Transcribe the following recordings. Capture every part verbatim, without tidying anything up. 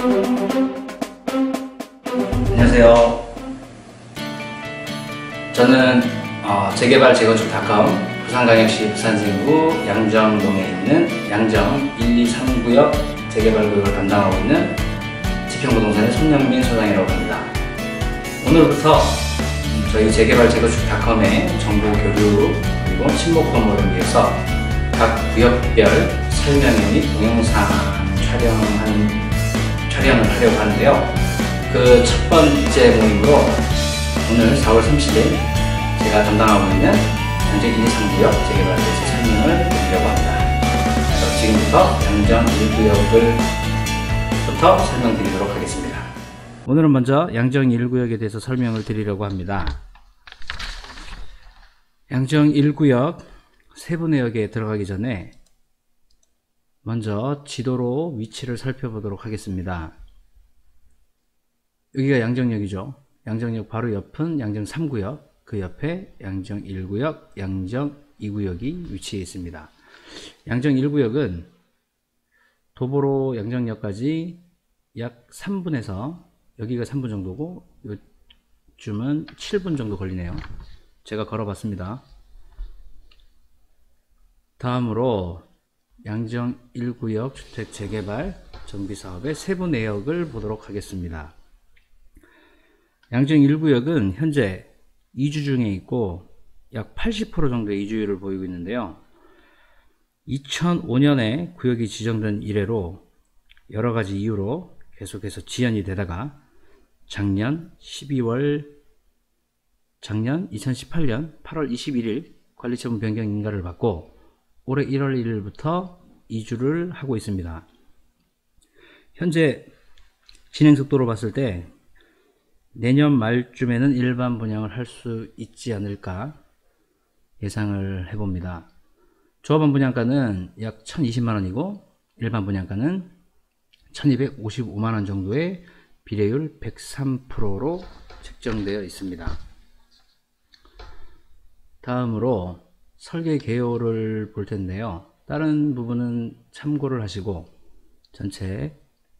안녕하세요. 저는 어, 재개발 재건축 닷컴 부산광역시 부산지구 양정동에 있는 양정 일, 이, 삼 구역 재개발구역을 담당하고 있는 지평부동산의 손영민 소장이라고 합니다. 오늘부터 저희 재개발 재건축 닷컴의 정보 교류 그리고 친목 건물을 위해서 각 구역별 설명회 및 동영상 촬영하는, 촬영을 하려고 하는데요. 그 첫 번째 모임으로 오늘 사월 삼십일 제가 담당하고 있는 양정 일, 이, 삼 구역 재개발에 대해서 설명을 드리려고 합니다. 그래서 지금부터 양정 일 구역을 부터 설명드리도록 하겠습니다. 오늘은 먼저 양정 일 구역에 대해서 설명을 드리려고 합니다. 양정 일 구역 세부내역에 들어가기 전에 먼저 지도로 위치를 살펴보도록 하겠습니다. 여기가 양정역이죠. 양정역 바로 옆은 양정 삼 구역, 그 옆에 양정 일 구역, 양정 이 구역이 위치해 있습니다. 양정 일 구역은 도보로 양정역까지 약 삼 분에서, 여기가 삼 분 정도고 요쯤은 칠 분 정도 걸리네요. 제가 걸어봤습니다. 다음으로 양정 일 구역 주택 재개발 정비사업의 세부 내역을 보도록 하겠습니다. 양정 일 구역은 현재 이주 중에 있고 약 팔십 퍼센트 정도의 이주율을 보이고 있는데요. 이천오 년에 구역이 지정된 이래로 여러가지 이유로 계속해서 지연이 되다가 작년 십이월 작년 이천십팔 년 팔월 이십일일 관리처분 변경 인가를 받고 올해 일월 일일부터 이주를 하고 있습니다. 현재 진행 속도로 봤을 때 내년 말쯤에는 일반 분양을 할 수 있지 않을까 예상을 해봅니다. 조합원 분양가는 약 천이십만 원이고 일반 분양가는 천이백오십오만 원 정도의 비례율 백삼 퍼센트로 책정되어 있습니다. 다음으로 설계 개요를 볼 텐데요. 다른 부분은 참고를 하시고 전체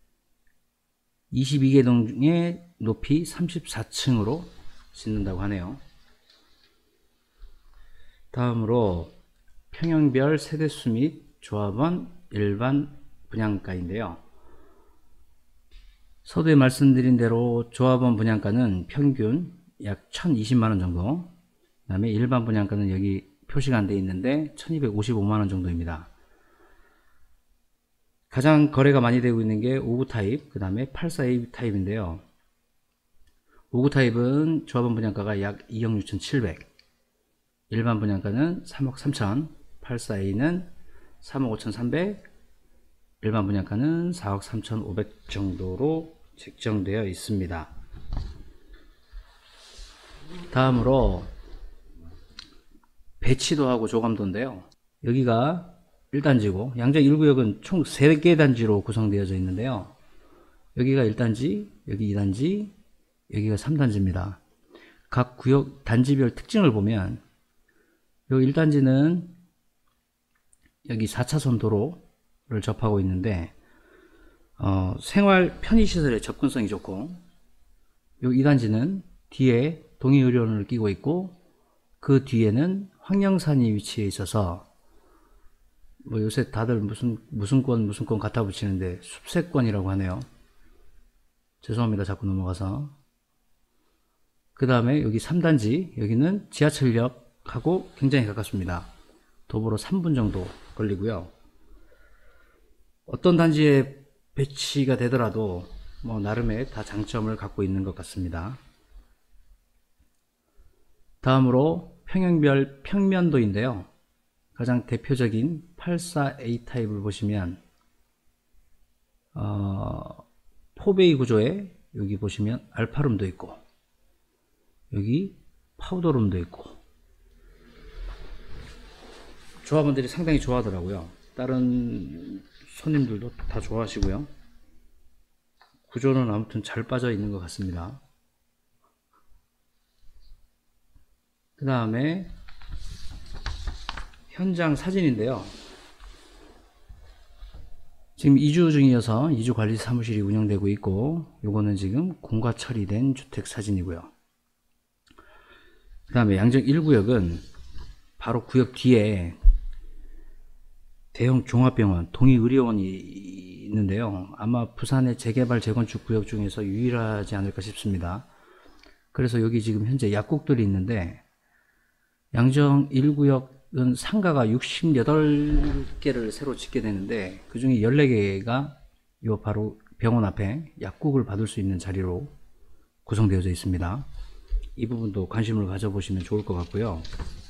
이십이 개 동의 높이 삼십사 층으로 짓는다고 하네요. 다음으로 평형별 세대수 및 조합원 일반 분양가인데요. 서두에 말씀드린 대로 조합원 분양가는 평균 약 천이십만 원 정도, 그 다음에 일반 분양가는 여기 표시가 안 되어 있는데 천이백오십오만 원 정도입니다. 가장 거래가 많이 되고 있는 게 오 구 타입, 그 다음에 팔 사 에이 타입인데요. 오 구 타입은 조합원 분양가가 약 이억 육천칠백, 일반 분양가는 삼억 삼천, 팔 사 에이는 삼억 오천삼백, 일반 분양가는 사억 삼천오백 정도로 책정되어 있습니다. 다음으로 배치도하고 조감도인데요. 여기가 일 단지고 양정 일 구역은 총 세 개 단지로 구성되어져 있는데요. 여기가 일 단지, 여기 이 단지, 여기가 삼 단지입니다. 각 구역 단지별 특징을 보면 여기 일 단지는 여기 사 차선 도로를 접하고 있는데 어, 생활 편의시설의 접근성이 좋고, 여기 이 단지는 뒤에 동의의료원을 끼고 있고 그 뒤에는 황령산이 위치해 있어서 뭐 요새 다들 무슨 무슨 권 무슨 권 갖다 붙이는데 숲세권이라고 하네요. 죄송합니다. 자꾸 넘어가서. 그 다음에 여기 삼 단지, 여기는 지하철역하고 굉장히 가깝습니다. 도보로 삼 분 정도 걸리고요. 어떤 단지에 배치가 되더라도 뭐 나름의 다 장점을 갖고 있는 것 같습니다. 다음으로 평형별 평면도인데요. 가장 대표적인 팔 사 에이 타입을 보시면 어, 포베이 구조에 여기 보시면 알파룸도 있고 여기 파우더룸도 있고 조합원들이 상당히 좋아하더라고요. 다른 손님들도 다 좋아하시고요. 구조는 아무튼 잘 빠져 있는 것 같습니다. 그 다음에 현장 사진인데요. 지금 이주 중이어서 이주 관리 사무실이 운영되고 있고, 요거는 지금 공가 처리된 주택 사진이고요. 그 다음에 양정 일 구역은 바로 구역 뒤에 대형 종합병원, 동의의료원이 있는데요. 아마 부산의 재개발 재건축 구역 중에서 유일하지 않을까 싶습니다. 그래서 여기 지금 현재 약국들이 있는데, 양정 일 구역은 상가가 육십팔 개를 새로 짓게 되는데, 그 중에 열네 개가 요 바로 병원 앞에 약국을 받을 수 있는 자리로 구성되어져 있습니다. 이 부분도 관심을 가져보시면 좋을 것 같고요.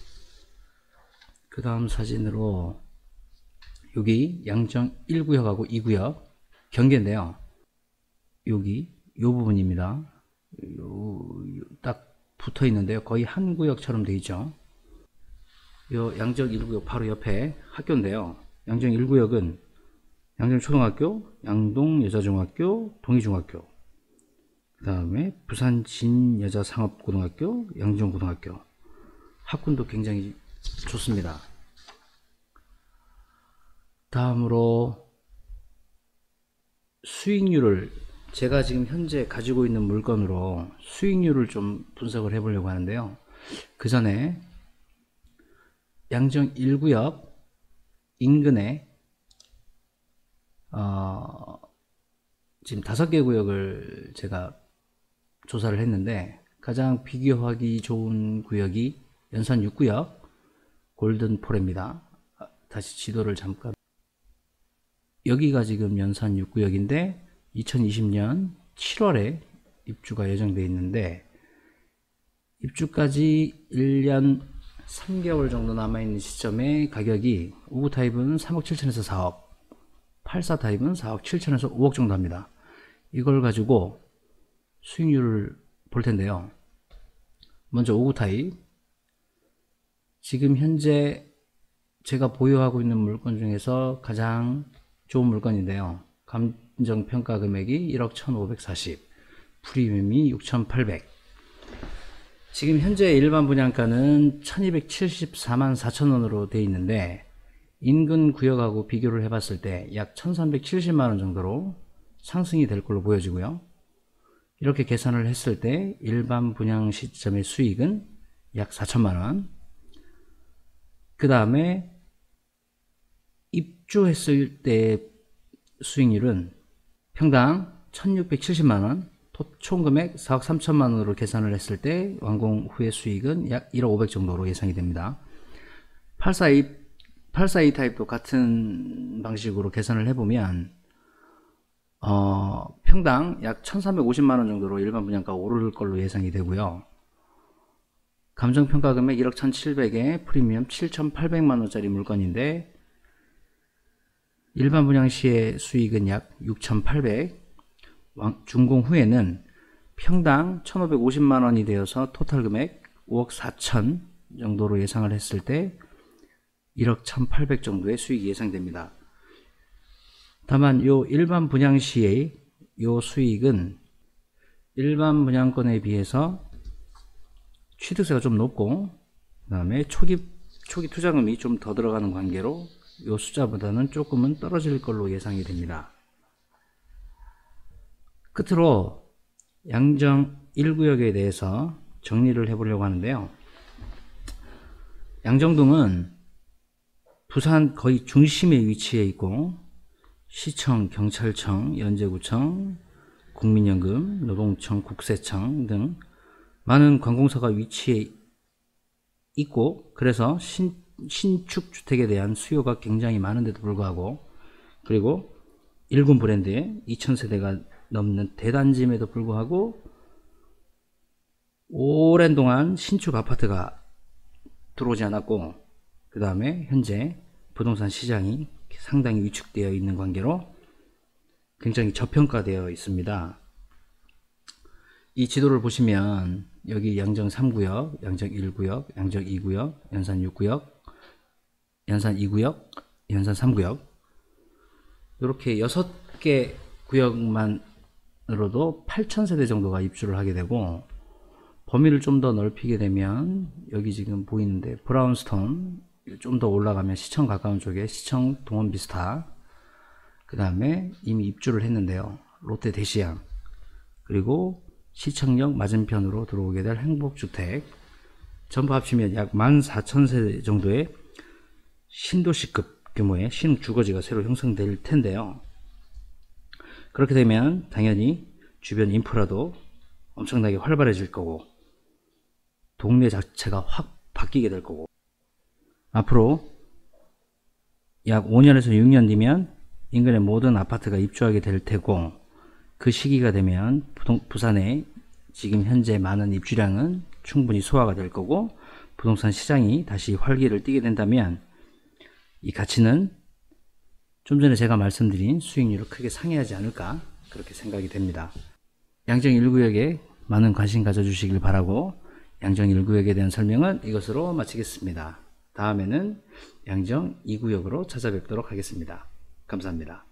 그 다음 사진으로 여기 양정 일 구역하고 이 구역 경계인데요. 여기 요 부분입니다. 요, 딱 붙어 있는데요. 거의 한 구역처럼 되어 있죠. 요 양정 일 구역 바로 옆에 학교인데요. 양정 일 구역은 양정초등학교, 양동여자중학교, 동의중학교, 그 다음에 부산 진여자상업고등학교, 양정고등학교. 학군도 굉장히 좋습니다. 다음으로 수익률을, 제가 지금 현재 가지고 있는 물건으로 수익률을 좀 분석을 해 보려고 하는데요. 그 전에 양정 일 구역 인근에 어, 지금 다섯 개 구역을 제가 조사를 했는데, 가장 비교하기 좋은 구역이 연산 육 구역 골든포레입니다. 다시 지도를 잠깐, 여기가 지금 연산 육 구역인데 이천이십 년 칠월에 입주가 예정되어 있는데, 입주까지 일 년 삼 개월 정도 남아있는 시점에 가격이 오 구 타입은 삼억 칠천에서 사억, 팔십사 타입은 사억 칠천에서 오억 정도 합니다. 이걸 가지고 수익률을 볼 텐데요. 먼저 오 구 타입, 지금 현재 제가 보유하고 있는 물건 중에서 가장 좋은 물건인데요. 감정평가 금액이 일억 천오백사십, 프리미엄이 육천팔백. 지금 현재 일반 분양가는 천이백칠십사만 사천 원으로 되어 있는데, 인근 구역하고 비교를 해봤을 때 약 천삼백칠십만 원 정도로 상승이 될 걸로 보여지고요. 이렇게 계산을 했을 때 일반 분양 시점의 수익은 약 사천만 원. 그 다음에 입주했을 때 수익률은 평당 천육백칠십만 원, 총 금액 사억 삼천만 원으로 계산을 했을 때 완공 후의 수익은 약 일억 오백 정도로 예상이 됩니다. 팔십사, 팔십사 타입도 같은 방식으로 계산을 해보면 어, 평당 약 천삼백오십만 원 정도로 일반 분양가가 오를 걸로 예상이 되고요. 감정평가 금액 일억 천칠백에 프리미엄 칠천팔백만 원짜리 물건인데, 일반 분양 시의 수익은 약 육천팔백, 준공 후에는 평당 천오백오십만 원이 되어서 토탈 금액 오억 사천 정도로 예상을 했을 때 일억 천팔백 정도의 수익이 예상됩니다. 다만 요 일반 분양 시의 요 수익은 일반 분양권에 비해서 취득세가 좀 높고, 그 다음에 초기, 초기 투자금이 좀 더 들어가는 관계로 요 숫자보다는 조금은 떨어질 걸로 예상이 됩니다. 끝으로 양정 일 구역에 대해서 정리를 해보려고 하는데요. 양정동은 부산 거의 중심에 위치해 있고, 시청, 경찰청, 연제구청, 국민연금, 노동청, 국세청 등 많은 관공서가 위치해 있고, 그래서 신, 신축 주택에 대한 수요가 굉장히 많은데도 불구하고, 그리고 일군 브랜드의 이천 세대가 넘는 대단지임에도 불구하고 오랜 동안 신축 아파트가 들어오지 않았고, 그 다음에 현재 부동산 시장이 상당히 위축되어 있는 관계로 굉장히 저평가되어 있습니다. 이 지도를 보시면 여기 양정 삼 구역, 양정 일 구역, 양정 이 구역, 연산 육 구역, 연산 이 구역, 연산 삼 구역, 이렇게 여섯 개 구역만으로도 팔천 세대 정도가 입주를 하게 되고, 범위를 좀 더 넓히게 되면 여기 지금 보이는데 브라운스톤 좀 더 올라가면 시청 가까운 쪽에 시청 동원 비스타, 그 다음에 이미 입주를 했는데요. 롯데 대시양, 그리고 시청역 맞은편으로 들어오게 될 행복주택, 전부 합치면 약 만 사천 세 정도의 신도시급 규모의 신주거지가 새로 형성될 텐데요. 그렇게 되면 당연히 주변 인프라도 엄청나게 활발해질 거고, 동네 자체가 확 바뀌게 될 거고, 앞으로 약 오 년에서 육 년 뒤면 인근의 모든 아파트가 입주하게 될 테고, 그 시기가 되면 부산의 지금 현재 많은 입주량은 충분히 소화가 될 거고, 부동산 시장이 다시 활기를 띠게 된다면 이 가치는 좀 전에 제가 말씀드린 수익률을 크게 상회하지 않을까, 그렇게 생각이 됩니다. 양정 일 구역에 많은 관심 가져주시길 바라고, 양정 일 구역에 대한 설명은 이것으로 마치겠습니다. 다음에는 양정 이 구역으로 찾아뵙도록 하겠습니다. 감사합니다.